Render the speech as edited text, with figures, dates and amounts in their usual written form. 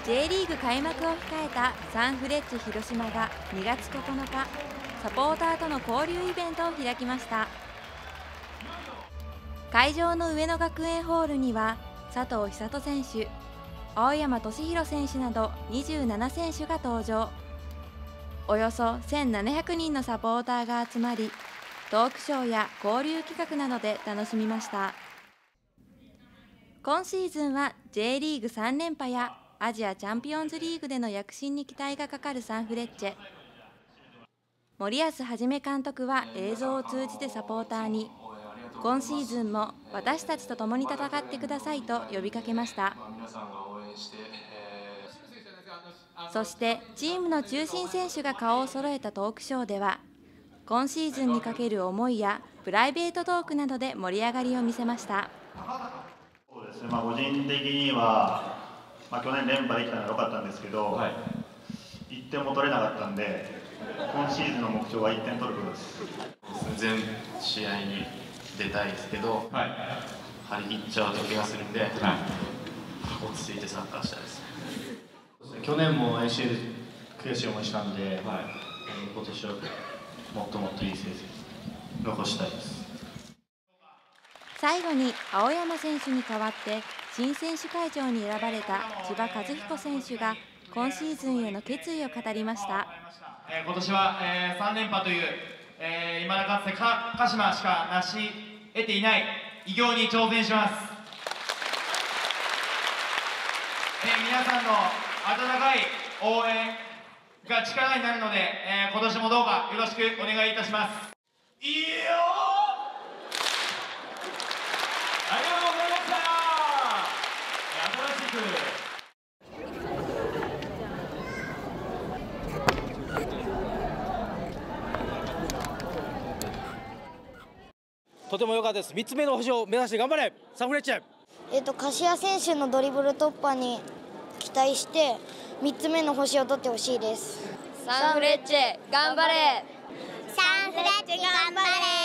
J リーグ開幕を控えたサンフレッチェ広島が2月9日、サポーターとの交流イベントを開きました。会場の上野学園ホールには佐藤寿人選手、青山敏弘選手など27選手が登場。およそ1700人のサポーターが集まり、トークショーや交流企画などで楽しみました。今シーズンは J リーグ3連覇やアジアチャンピオンズリーグでの躍進に期待がかかるサンフレッチェ。森保一監督は映像を通じてサポーターに、今シーズンも私たちと共に戦ってくださいと呼びかけました。そしてチームの中心選手が顔を揃えたトークショーでは、今シーズンにかける思いやプライベートトークなどで盛り上がりを見せました。 そうですね、個人的には、去年連覇できたのは良かったんですけど、1点も取れなかったんで、今シーズンの目標は1点取ることです。 全試合に出たいですけど、張り切っちゃうと怪我するんで、落ち着いてサッカーしたいです。 去年も ACL 悔しい思いしたんで、 今年はもっともっといい成績残したいです。 最後に青山選手に代わって新選手会長に選ばれた千葉和彦選手が今シーズンへの決意を語りました。 今年は3連覇という、未だかつて鹿島しか成し得ていない偉業に挑戦します。皆さんの温かい応援が力になるので、今年もどうかよろしくお願いいたします。いいよー、ありがとうございました。新しくとても良かったです。3つ目の星を目指して頑張れサンフレッチェ。 柏選手のドリブル突破に期待して3つ目の星を取ってほしいです。 サンフレッチェ頑張れ。 サンフレッチェ頑張れ。